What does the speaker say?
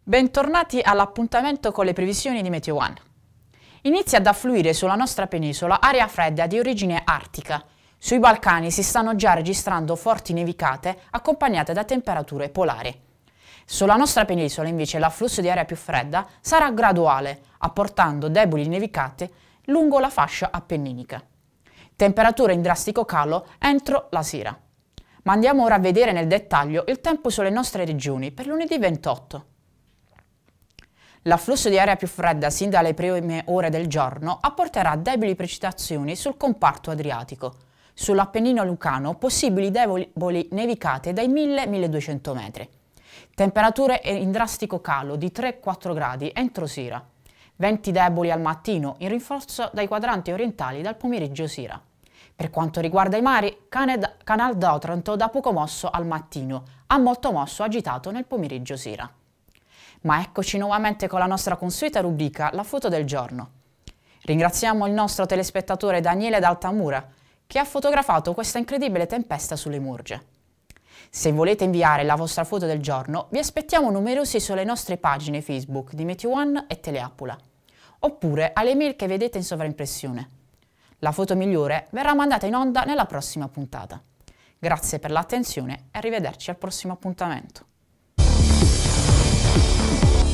Bentornati all'appuntamento con le previsioni di Meteo One. Inizia ad affluire sulla nostra penisola aria fredda di origine artica. Sui Balcani si stanno già registrando forti nevicate accompagnate da temperature polari. Sulla nostra penisola invece l'afflusso di aria più fredda sarà graduale, apportando deboli nevicate lungo la fascia appenninica. Temperature in drastico calo entro la sera. Ma andiamo ora a vedere nel dettaglio il tempo sulle nostre regioni per lunedì 28. L'afflusso di aria più fredda sin dalle prime ore del giorno apporterà deboli precipitazioni sul comparto adriatico. Sull'Appennino lucano possibili deboli nevicate dai 1000-1200 metri. Temperature in drastico calo di 3-4 gradi entro sera. Venti deboli al mattino in rinforzo dai quadranti orientali dal pomeriggio sera. Per quanto riguarda i mari, Canal d'Otranto da poco mosso al mattino, a molto mosso agitato nel pomeriggio sera. Ma eccoci nuovamente con la nostra consueta rubrica La foto del giorno. Ringraziamo il nostro telespettatore Daniele d'Altamura che ha fotografato questa incredibile tempesta sulle Murge. Se volete inviare la vostra foto del giorno, vi aspettiamo numerosi sulle nostre pagine Facebook di Meteo One e Teleapula, oppure alle mail che vedete in sovraimpressione. La foto migliore verrà mandata in onda nella prossima puntata. Grazie per l'attenzione e arrivederci al prossimo appuntamento.